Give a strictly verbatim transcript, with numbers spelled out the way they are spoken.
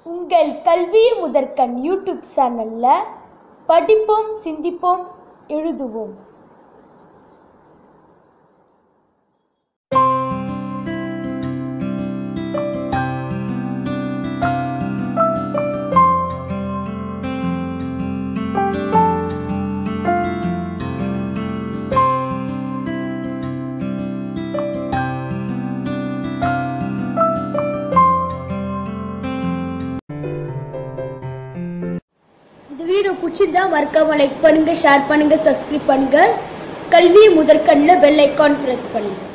உங்கள் கல்வி முதற்கண் யூடியூப் சேனல்ல படிப்போம், சிந்திப்போம், எழுதுவோம். இந்த வீடியோ பிடிச்சிருந்தா மறக்காம லைக் பண்ணுங்க, ஷேர் பண்ணுங்க, சப்ஸ்கிரைப் பண்ணுங்க. கல்வி முதற்கண்ணில் பெல் ஐகான் பிரஸ் பண்ணுங்க.